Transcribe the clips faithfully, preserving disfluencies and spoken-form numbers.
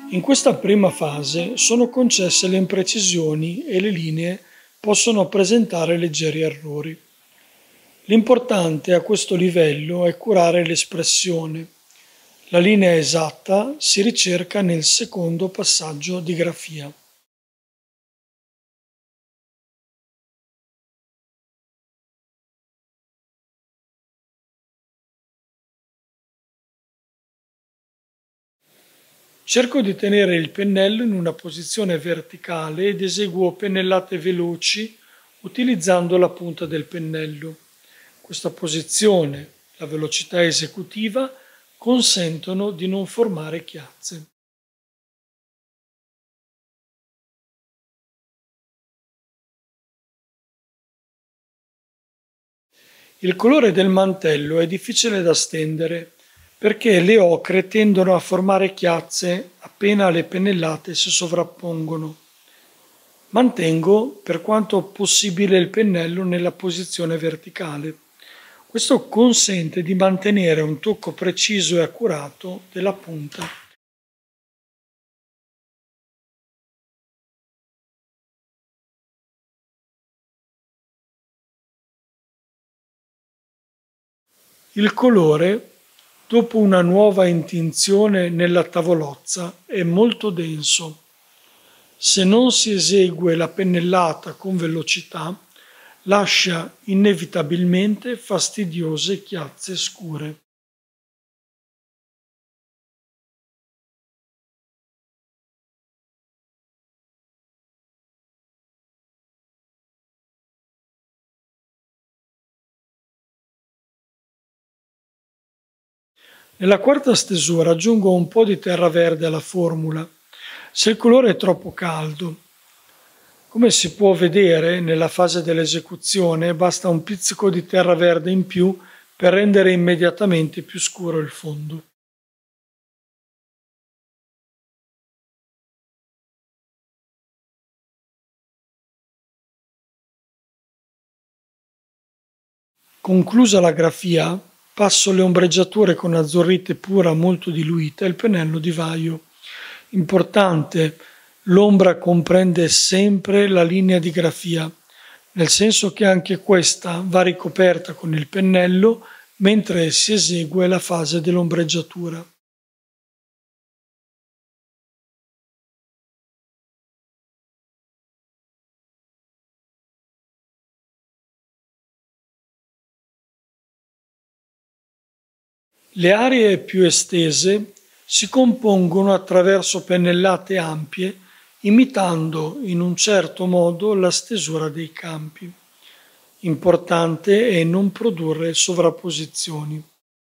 In questa prima fase sono concesse le imprecisioni e le linee possono presentare leggeri errori. L'importante a questo livello è curare l'espressione. La linea esatta si ricerca nel secondo passaggio di grafia. Cerco di tenere il pennello in una posizione verticale ed eseguo pennellate veloci utilizzando la punta del pennello. Questa posizione, la velocità esecutiva, consentono di non formare chiazze. Il colore del mantello è difficile da stendere perché le ocre tendono a formare chiazze appena le pennellate si sovrappongono. Mantengo per quanto possibile il pennello nella posizione verticale. Questo consente di mantenere un tocco preciso e accurato della punta. Il colore, dopo una nuova intinzione nella tavolozza, è molto denso. Se non si esegue la pennellata con velocità, lascia inevitabilmente fastidiose chiazze scure. Nella quarta stesura aggiungo un po' di terra verde alla formula, se il colore è troppo caldo. Come si può vedere nella fase dell'esecuzione, basta un pizzico di terra verde in più per rendere immediatamente più scuro il fondo. Conclusa la grafia, passo le ombreggiature con azzurrite pura molto diluita e il pennello di vaio. Importante, l'ombra comprende sempre la linea di grafia, nel senso che anche questa va ricoperta con il pennello mentre si esegue la fase dell'ombreggiatura. Le aree più estese si compongono attraverso pennellate ampie, imitando in un certo modo la stesura dei campi. Importante è non produrre sovrapposizioni.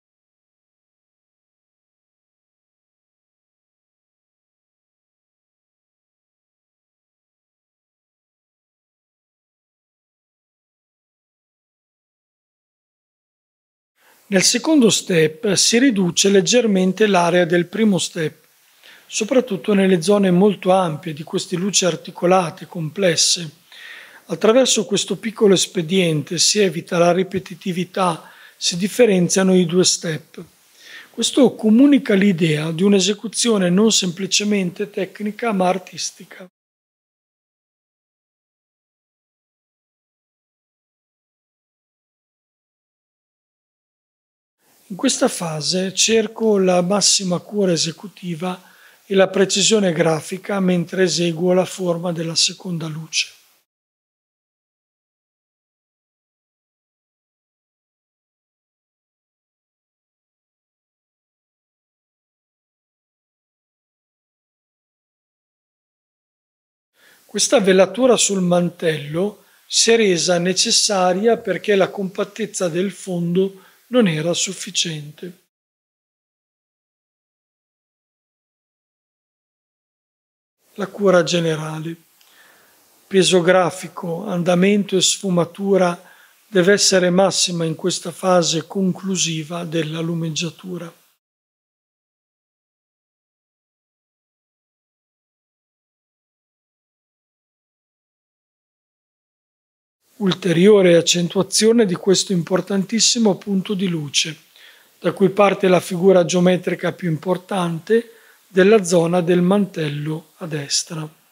Nel secondo step si riduce leggermente l'area del primo step, soprattutto nelle zone molto ampie di queste luci articolate, complesse. Attraverso questo piccolo espediente si evita la ripetitività, si differenziano i due step. Questo comunica l'idea di un'esecuzione non semplicemente tecnica ma artistica. In questa fase cerco la massima cura esecutiva e la precisione grafica mentre eseguo la forma della seconda luce. Questa velatura sul mantello si è resa necessaria perché la compattezza del fondo non era sufficiente. La cura generale. Peso grafico, andamento e sfumatura deve essere massima in questa fase conclusiva della lumeggiatura. Ulteriore accentuazione di questo importantissimo punto di luce, da cui parte la figura geometrica più importante, della zona del mantello a destra.